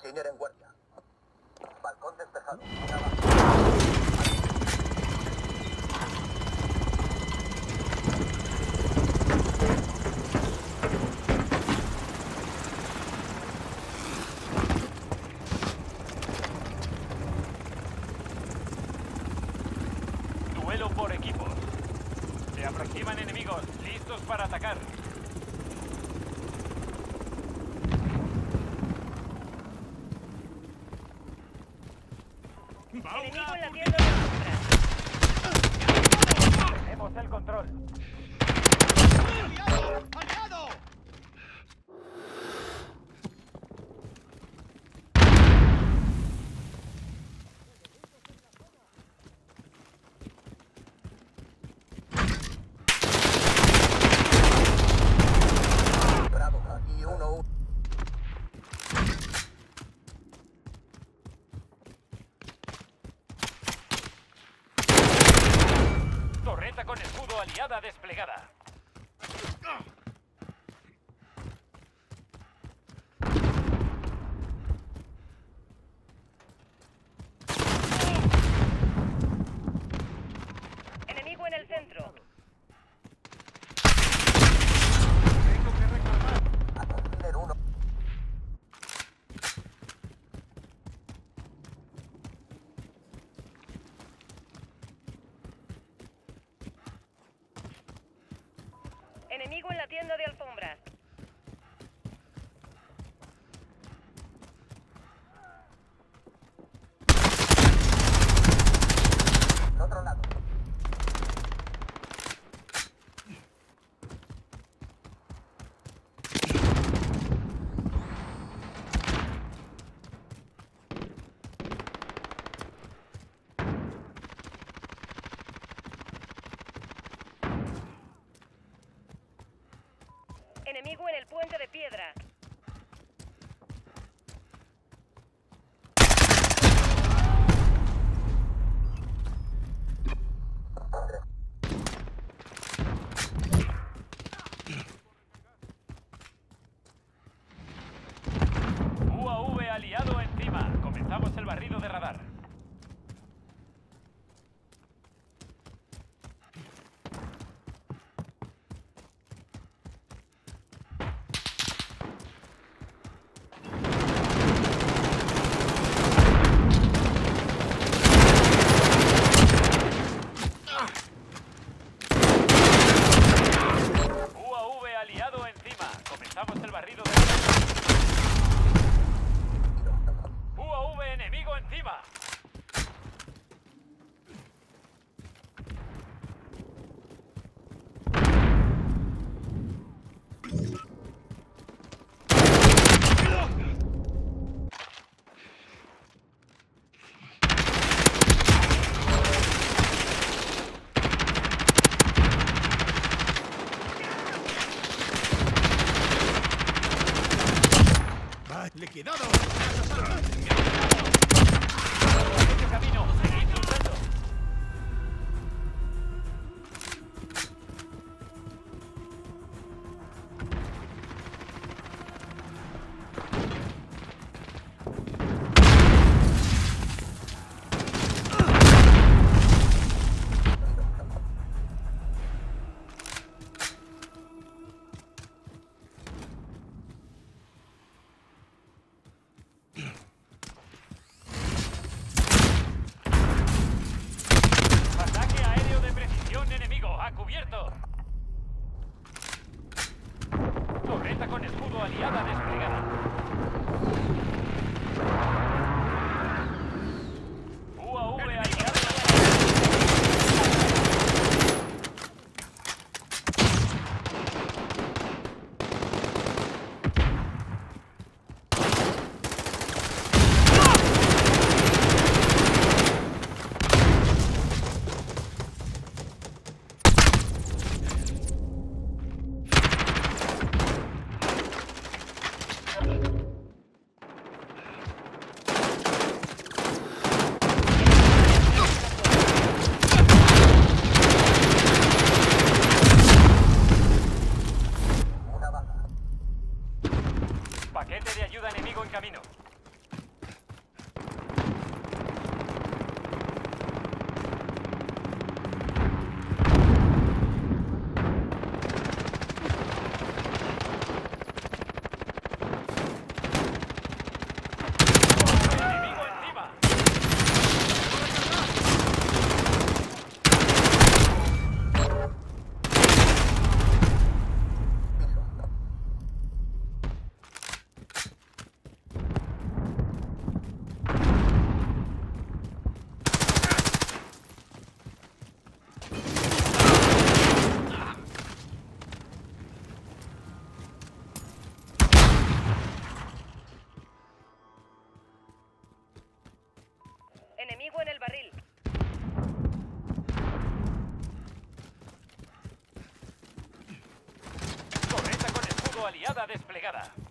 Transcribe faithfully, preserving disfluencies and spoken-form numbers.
Skinner en guardia. Balcón despejado. Duelo por equipos. Se aproximan enemigos, listos para atacar. Enemigo en la tienda de compras. Tenemos el control. ¡Aliado! ¡Aliado! Bravo, aquí uno uno. Torreta con escudo aliada desplegada. Enemigo en el centro. Tengo que reclamar. Skinner uno. Enemigo en la tienda de alfombras. Otro lado. Enemigo en el puente de piedra. U A V aliado encima. Comenzamos el barrido de radar. U A V aliado encima. Comenzamos el barrido de radar. U A V enemigo encima. ¡Liquidado! Este camino. Seguid luchando. Enemigo en el barril. Torreta con escudo aliada desplegada.